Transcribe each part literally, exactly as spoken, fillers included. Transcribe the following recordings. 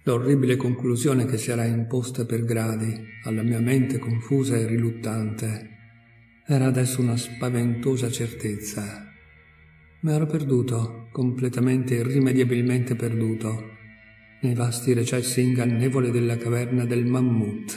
L'orribile conclusione che si era imposta per gradi alla mia mente confusa e riluttante era adesso una spaventosa certezza. Mi ero perduto, completamente e irrimediabilmente perduto, nei vasti recessi ingannevoli della caverna del mammut.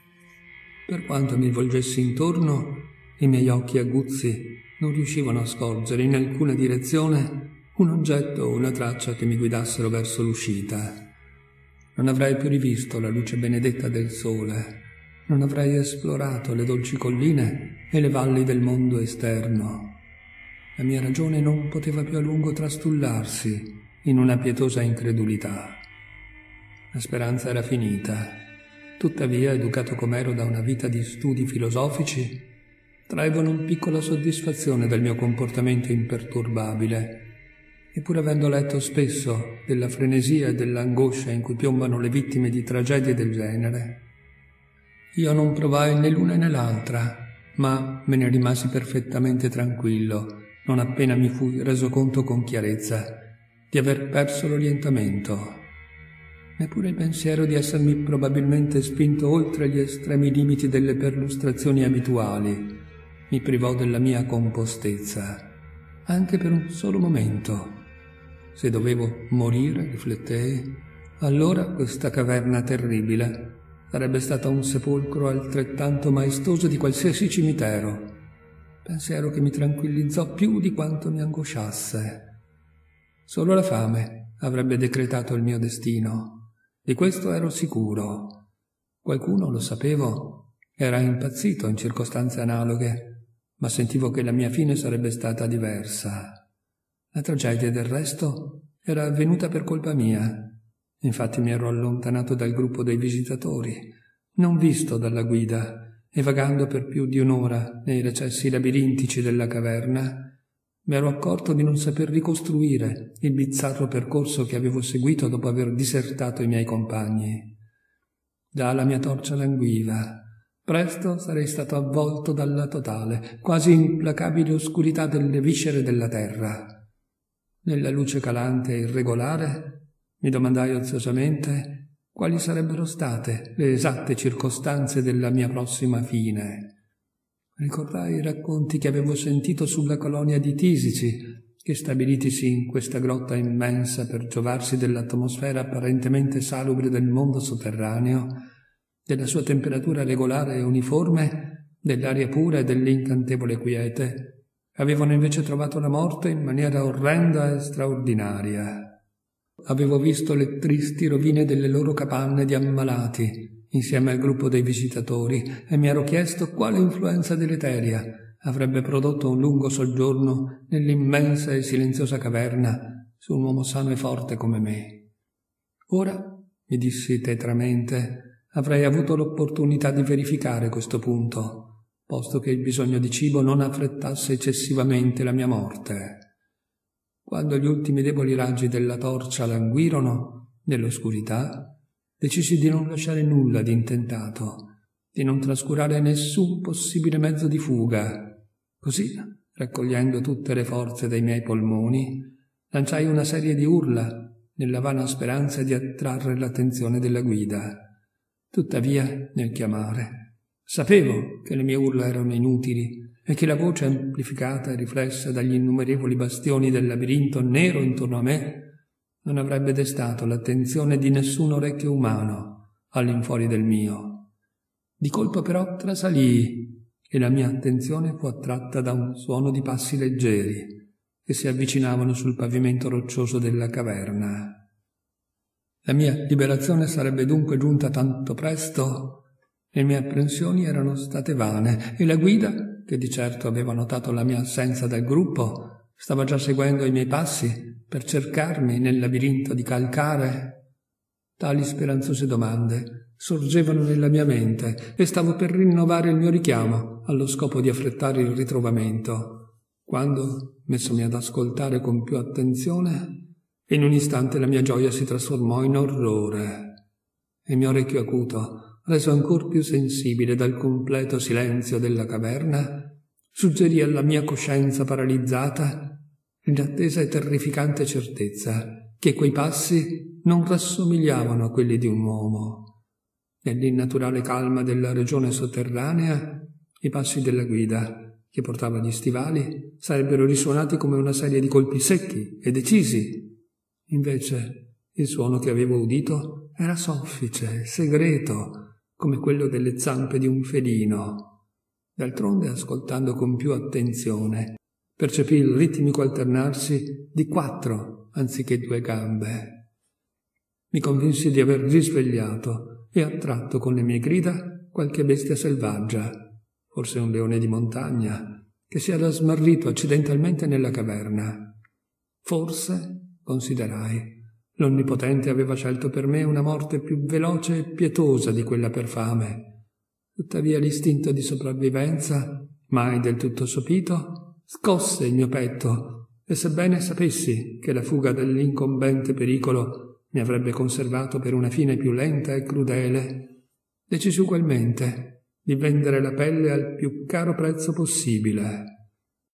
Per quanto mi volgessi intorno, i miei occhi aguzzi non riuscivano a scorgere in alcuna direzione un oggetto o una traccia che mi guidassero verso l'uscita. Non avrei più rivisto la luce benedetta del sole, non avrei esplorato le dolci colline e le valli del mondo esterno. La mia ragione non poteva più a lungo trastullarsi in una pietosa incredulità. La speranza era finita. Tuttavia, educato com'ero da una vita di studi filosofici, traevo non piccola soddisfazione dal mio comportamento imperturbabile. E pur avendo letto spesso della frenesia e dell'angoscia in cui piombano le vittime di tragedie del genere, io non provai né l'una né l'altra, ma me ne rimasi perfettamente tranquillo, non appena mi fui reso conto con chiarezza di aver perso l'orientamento. Neppure il pensiero di essermi probabilmente spinto oltre gli estremi limiti delle perlustrazioni abituali mi privò della mia compostezza, anche per un solo momento. Se dovevo morire, riflettei, allora questa caverna terribile sarebbe stata un sepolcro altrettanto maestoso di qualsiasi cimitero, pensiero che mi tranquillizzò più di quanto mi angosciasse. Solo la fame avrebbe decretato il mio destino, di questo ero sicuro. Qualcuno, lo sapevo, era impazzito in circostanze analoghe, ma sentivo che la mia fine sarebbe stata diversa. La tragedia, del resto, era avvenuta per colpa mia. Infatti mi ero allontanato dal gruppo dei visitatori, non visto dalla guida, e vagando per più di un'ora nei recessi labirintici della caverna, mi ero accorto di non saper ricostruire il bizzarro percorso che avevo seguito dopo aver disertato i miei compagni. Già la mia torcia languiva. Presto sarei stato avvolto dalla totale, quasi implacabile oscurità delle viscere della terra. Nella luce calante e irregolare mi domandai oziosamente quali sarebbero state le esatte circostanze della mia prossima fine. Ricordai i racconti che avevo sentito sulla colonia di tisici, che stabilitisi in questa grotta immensa per giovarsi dell'atmosfera apparentemente salubre del mondo sotterraneo, della sua temperatura regolare e uniforme, dell'aria pura e dell'incantevole quiete, avevano invece trovato la morte in maniera orrenda e straordinaria. Avevo visto le tristi rovine delle loro capanne di ammalati, insieme al gruppo dei visitatori, e mi ero chiesto quale influenza deleteria avrebbe prodotto un lungo soggiorno nell'immensa e silenziosa caverna su un uomo sano e forte come me. Ora, mi dissi tetramente, avrei avuto l'opportunità di verificare questo punto, posto che il bisogno di cibo non affrettasse eccessivamente la mia morte. Quando gli ultimi deboli raggi della torcia languirono nell'oscurità, decisi di non lasciare nulla di intentato, di non trascurare nessun possibile mezzo di fuga. Così, raccogliendo tutte le forze dei miei polmoni, lanciai una serie di urla nella vana speranza di attrarre l'attenzione della guida. Tuttavia, nel chiamare, sapevo che le mie urla erano inutili e che la voce amplificata e riflessa dagli innumerevoli bastioni del labirinto nero intorno a me non avrebbe destato l'attenzione di nessun orecchio umano all'infuori del mio. Di colpo però trasalii e la mia attenzione fu attratta da un suono di passi leggeri che si avvicinavano sul pavimento roccioso della caverna. La mia liberazione sarebbe dunque giunta tanto presto. Le mie apprensioni erano state vane e la guida, che di certo aveva notato la mia assenza dal gruppo, stava già seguendo i miei passi per cercarmi nel labirinto di calcare. Tali speranzose domande sorgevano nella mia mente e stavo per rinnovare il mio richiamo allo scopo di affrettare il ritrovamento, quando, messomi ad ascoltare con più attenzione, in un istante la mia gioia si trasformò in orrore. Il mio orecchio acuto, reso ancor più sensibile dal completo silenzio della caverna, suggerì alla mia coscienza paralizzata l'inattesa e terrificante certezza che quei passi non rassomigliavano a quelli di un uomo. Nell'innaturale calma della regione sotterranea, i passi della guida, che portava gli stivali, sarebbero risuonati come una serie di colpi secchi e decisi. Invece, il suono che avevo udito era soffice, segreto, come quello delle zampe di un felino. D'altronde, ascoltando con più attenzione, percepì il ritmico alternarsi di quattro anziché due gambe. Mi convinsi di aver risvegliato e attratto con le mie grida qualche bestia selvaggia, forse un leone di montagna, che si era smarrito accidentalmente nella caverna. Forse, considerai, l'Onnipotente aveva scelto per me una morte più veloce e pietosa di quella per fame. Tuttavia l'istinto di sopravvivenza, mai del tutto sopito, scosse il mio petto, e sebbene sapessi che la fuga dall'incombente pericolo mi avrebbe conservato per una fine più lenta e crudele, decisi ugualmente di vendere la pelle al più caro prezzo possibile.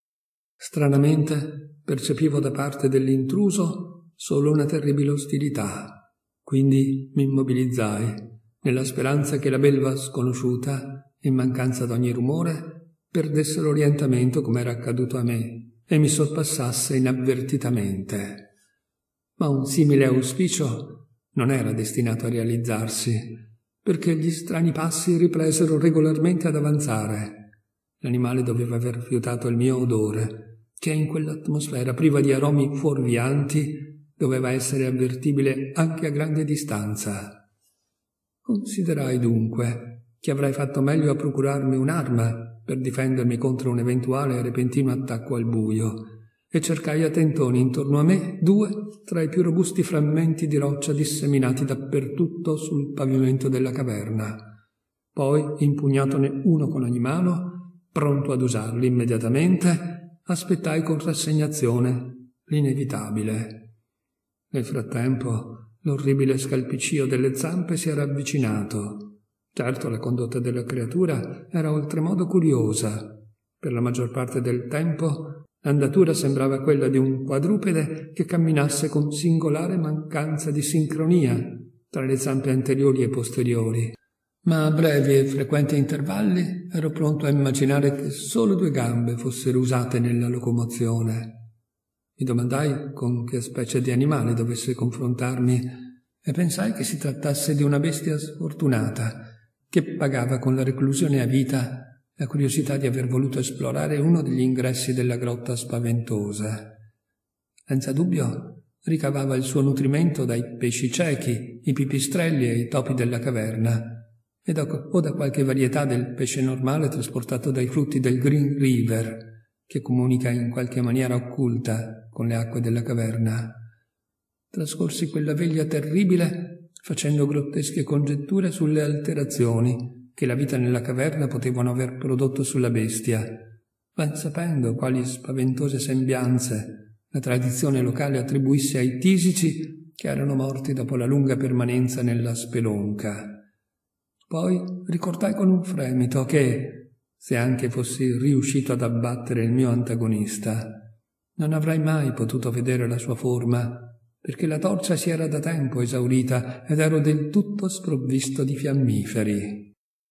Stranamente percepivo da parte dell'intruso solo una terribile ostilità, quindi mi immobilizzai, nella speranza che la belva sconosciuta, in mancanza d'ogni rumore, perdesse l'orientamento come era accaduto a me e mi sorpassasse inavvertitamente. Ma un simile auspicio non era destinato a realizzarsi, perché gli strani passi ripresero regolarmente ad avanzare. L'animale doveva aver rifiutato il mio odore, che in quell'atmosfera priva di aromi fuorvianti doveva essere avvertibile anche a grande distanza. Considerai dunque che avrei fatto meglio a procurarmi un'arma per difendermi contro un eventuale e repentino attacco al buio, e cercai a tentoni intorno a me due tra i più robusti frammenti di roccia disseminati dappertutto sul pavimento della caverna. Poi, impugnatone uno con ogni mano, pronto ad usarli immediatamente, aspettai con rassegnazione l'inevitabile. Nel frattempo, l'orribile scalpiccio delle zampe si era avvicinato. Certo, la condotta della creatura era oltremodo curiosa. Per la maggior parte del tempo l'andatura sembrava quella di un quadrupede che camminasse con singolare mancanza di sincronia tra le zampe anteriori e posteriori, ma a brevi e frequenti intervalli ero pronto a immaginare che solo due gambe fossero usate nella locomozione. Mi domandai con che specie di animale dovesse confrontarmi e pensai che si trattasse di una bestia sfortunata che pagava con la reclusione a vita la curiosità di aver voluto esplorare uno degli ingressi della grotta spaventosa. Senza dubbio ricavava il suo nutrimento dai pesci ciechi, i pipistrelli e i topi della caverna, e da, o da qualche varietà del pesce normale trasportato dai frutti del Green River, che comunica in qualche maniera occulta con le acque della caverna. Trascorsi quella veglia terribile facendo grottesche congetture sulle alterazioni che la vita nella caverna potevano aver prodotto sulla bestia, ben sapendo quali spaventose sembianze la tradizione locale attribuisse ai tisici che erano morti dopo la lunga permanenza nella spelonca. Poi ricordai con un fremito che, se anche fossi riuscito ad abbattere il mio antagonista, non avrei mai potuto vedere la sua forma, perché la torcia si era da tempo esaurita ed ero del tutto sprovvisto di fiammiferi.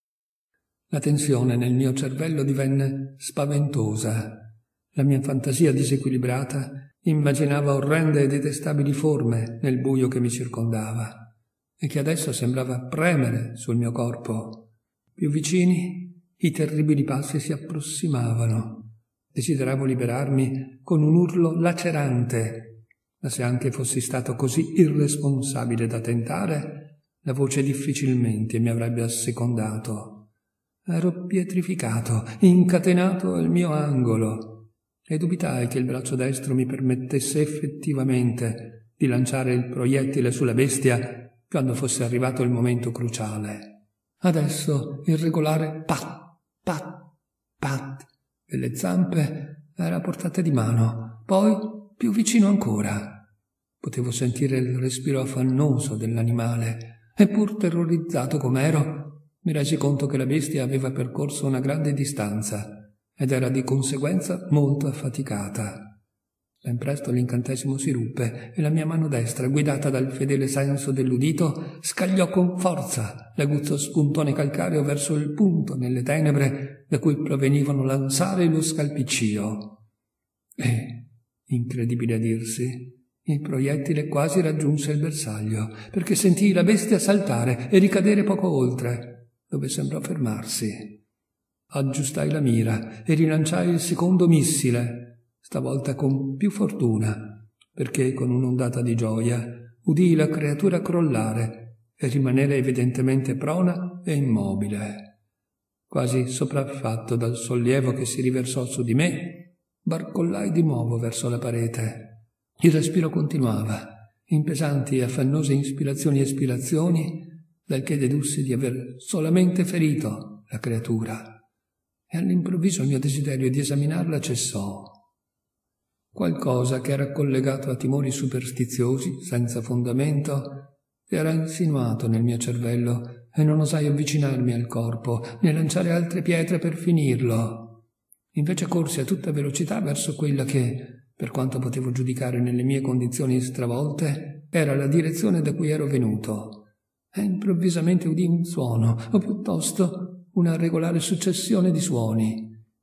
La tensione nel mio cervello divenne spaventosa. La mia fantasia disequilibrata immaginava orrende e detestabili forme nel buio che mi circondava e che adesso sembrava premere sul mio corpo. Più vicini, i terribili passi si approssimavano. Desideravo liberarmi con un urlo lacerante, ma se anche fossi stato così irresponsabile da tentare, la voce difficilmente mi avrebbe assecondato. Ero pietrificato, incatenato al mio angolo, e dubitai che il braccio destro mi permettesse effettivamente di lanciare il proiettile sulla bestia quando fosse arrivato il momento cruciale. Adesso il regolare pat, pat, pat delle zampe era a portata di mano, poi più vicino ancora. Potevo sentire il respiro affannoso dell'animale, e pur terrorizzato com'ero, mi resi conto che la bestia aveva percorso una grande distanza ed era di conseguenza molto affaticata. Ben presto l'incantesimo si ruppe e la mia mano destra, guidata dal fedele senso dell'udito, scagliò con forza l'aguzzo spuntone calcareo verso il punto nelle tenebre da cui provenivano l'ansare e lo scalpiccio. E, incredibile a dirsi, il proiettile quasi raggiunse il bersaglio, perché sentii la bestia saltare e ricadere poco oltre, dove sembrò fermarsi. Aggiustai la mira e rilanciai il secondo missile, stavolta con più fortuna, perché con un'ondata di gioia udii la creatura crollare e rimanere evidentemente prona e immobile. Quasi sopraffatto dal sollievo che si riversò su di me, barcollai di nuovo verso la parete. Il respiro continuava, in pesanti e affannose ispirazioni e espirazioni, dal che dedussi di aver solamente ferito la creatura. E all'improvviso il mio desiderio di esaminarla cessò. Qualcosa che era collegato a timori superstiziosi, senza fondamento, era insinuato nel mio cervello e non osai avvicinarmi al corpo, né lanciare altre pietre per finirlo. Invece corsi a tutta velocità verso quella che, per quanto potevo giudicare nelle mie condizioni stravolte, era la direzione da cui ero venuto. E improvvisamente udì un suono, o piuttosto una regolare successione di suoni.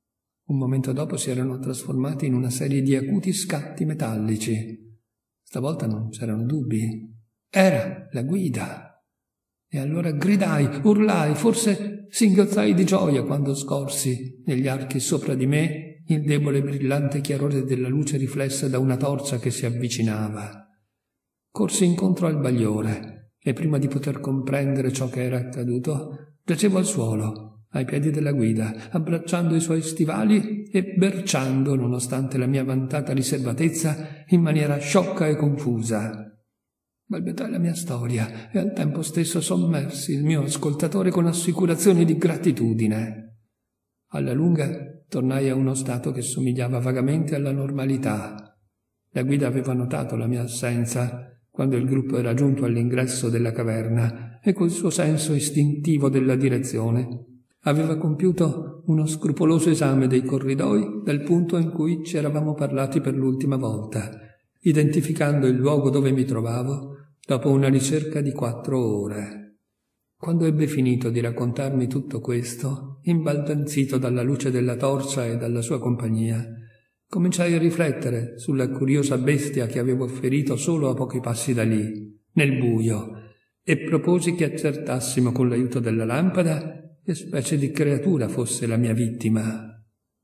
Un momento dopo si erano trasformati in una serie di acuti scatti metallici. Stavolta non c'erano dubbi. Era la guida. E allora gridai, urlai, forse singhiozzai di gioia quando scorsi, negli archi sopra di me, il debole brillante chiarore della luce riflessa da una torcia che si avvicinava. Corsi incontro al bagliore e prima di poter comprendere ciò che era accaduto, giacevo al suolo, ai piedi della guida, abbracciando i suoi stivali e berciando, nonostante la mia vantata riservatezza, in maniera sciocca e confusa. Balbettai la mia storia e al tempo stesso sommersi il mio ascoltatore con assicurazioni di gratitudine. Alla lunga tornai a uno stato che somigliava vagamente alla normalità. La guida aveva notato la mia assenza quando il gruppo era giunto all'ingresso della caverna e col suo senso istintivo della direzione aveva compiuto uno scrupoloso esame dei corridoi dal punto in cui ci eravamo parlati per l'ultima volta, identificando il luogo dove mi trovavo dopo una ricerca di quattro ore. Quando ebbe finito di raccontarmi tutto questo, imbaldanzito dalla luce della torcia e dalla sua compagnia, cominciai a riflettere sulla curiosa bestia che avevo ferito solo a pochi passi da lì, nel buio, e proposi che accertassimo con l'aiuto della lampada che specie di creatura fosse la mia vittima.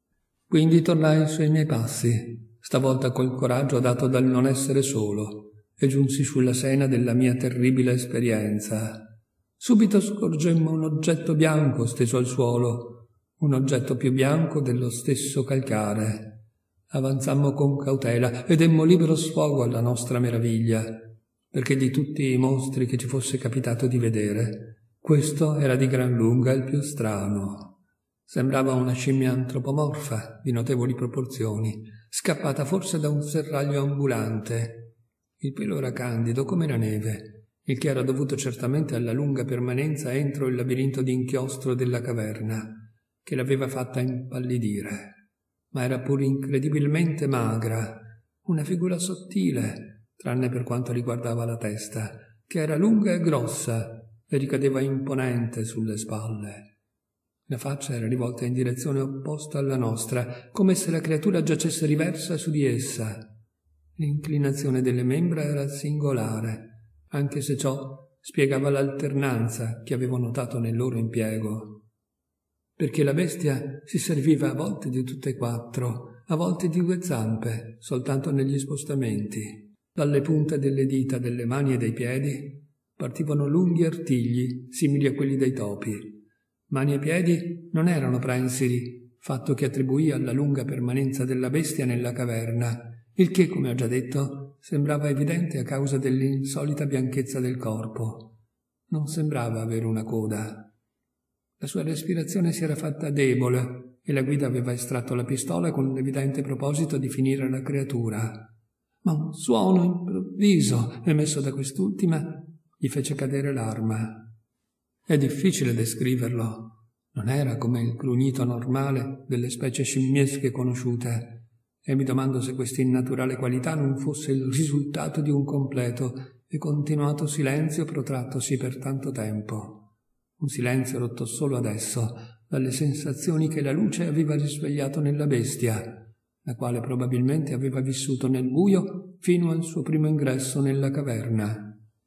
Quindi tornai sui miei passi, stavolta col coraggio dato dal non essere solo, e giunsi sulla sena della mia terribile esperienza. Subito scorgemmo un oggetto bianco steso al suolo, un oggetto più bianco dello stesso calcare. Avanzammo con cautela e demmo libero sfogo alla nostra meraviglia, perché di tutti i mostri che ci fosse capitato di vedere, questo era di gran lunga il più strano. Sembrava una scimmia antropomorfa di notevoli proporzioni, scappata forse da un serraglio ambulante. Il pelo era candido come la neve, il che era dovuto certamente alla lunga permanenza entro il labirinto d'inchiostro della caverna, che l'aveva fatta impallidire. Ma era pur incredibilmente magra, una figura sottile, tranne per quanto riguardava la testa, che era lunga e grossa e ricadeva imponente sulle spalle. La faccia era rivolta in direzione opposta alla nostra, come se la creatura giacesse riversa su di essa. L'inclinazione delle membra era singolare, anche se ciò spiegava l'alternanza che avevo notato nel loro impiego. Perché la bestia si serviva a volte di tutte e quattro, a volte di due zampe, soltanto negli spostamenti. Dalle punte delle dita delle mani e dei piedi partivano lunghi artigli simili a quelli dei topi. Mani e piedi non erano prensili, fatto che attribuì alla lunga permanenza della bestia nella caverna, il che, come ho già detto, sembrava evidente a causa dell'insolita bianchezza del corpo. Non sembrava avere una coda. La sua respirazione si era fatta debole e la guida aveva estratto la pistola con l'evidente proposito di finire la creatura. Ma un suono improvviso, emesso da quest'ultima, gli fece cadere l'arma. È difficile descriverlo. Non era come il grugnito normale delle specie scimmiesche conosciute. e mi domando se questa innaturale qualità non fosse il risultato di un completo e continuato silenzio protrattosi per tanto tempo. Un silenzio rotto solo adesso dalle sensazioni che la luce aveva risvegliato nella bestia, la quale probabilmente aveva vissuto nel buio fino al suo primo ingresso nella caverna.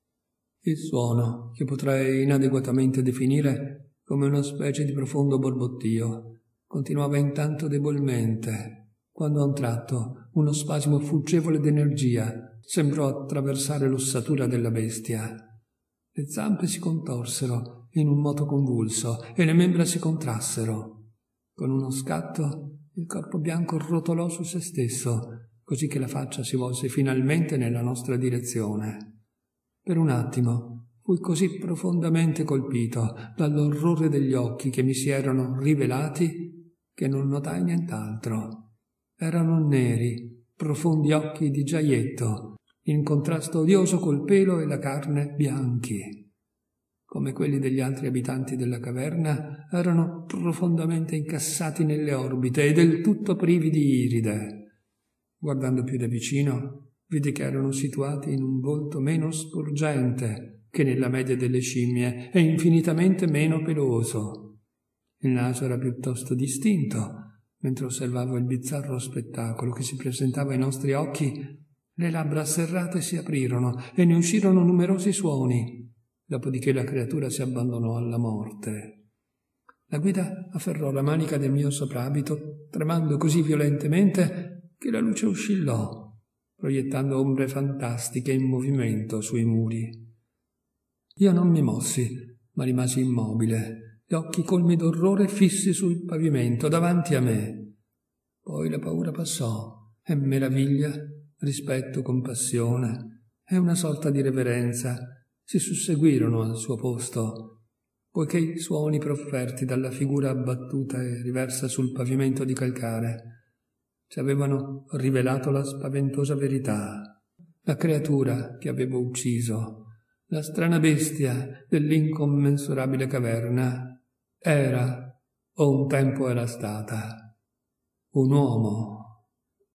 Il suono, che potrei inadeguatamente definire come una specie di profondo borbottio, continuava intanto debolmente, quando a un tratto uno spasimo fuggevole d'energia sembrò attraversare l'ossatura della bestia. Le zampe si contorsero in un moto convulso e le membra si contrassero. Con uno scatto il corpo bianco rotolò su se stesso, così che la faccia si volse finalmente nella nostra direzione. Per un attimo fui così profondamente colpito dall'orrore degli occhi che mi si erano rivelati che non notai nient'altro. Erano neri, profondi occhi di giaietto, in contrasto odioso col pelo e la carne bianchi. Come quelli degli altri abitanti della caverna, erano profondamente incassati nelle orbite e del tutto privi di iride. Guardando più da vicino, vidi che erano situati in un volto meno sporgente che nella media delle scimmie e infinitamente meno peloso. Il naso era piuttosto distinto. Mentre osservavo il bizzarro spettacolo che si presentava ai nostri occhi, le labbra serrate si aprirono e ne uscirono numerosi suoni. Dopodiché la creatura si abbandonò alla morte. La guida afferrò la manica del mio soprabito, tremando così violentemente che la luce oscillò, proiettando ombre fantastiche in movimento sui muri. Io non mi mossi, ma rimasi immobile, gli occhi colmi d'orrore fissi sul pavimento davanti a me. Poi la paura passò e meraviglia, rispetto, compassione e una sorta di reverenza si susseguirono al suo posto, poiché i suoni profferti dalla figura abbattuta e riversa sul pavimento di calcare ci avevano rivelato la spaventosa verità. La creatura che avevo ucciso, la strana bestia dell'incommensurabile caverna, era, o un tempo era stata, un uomo.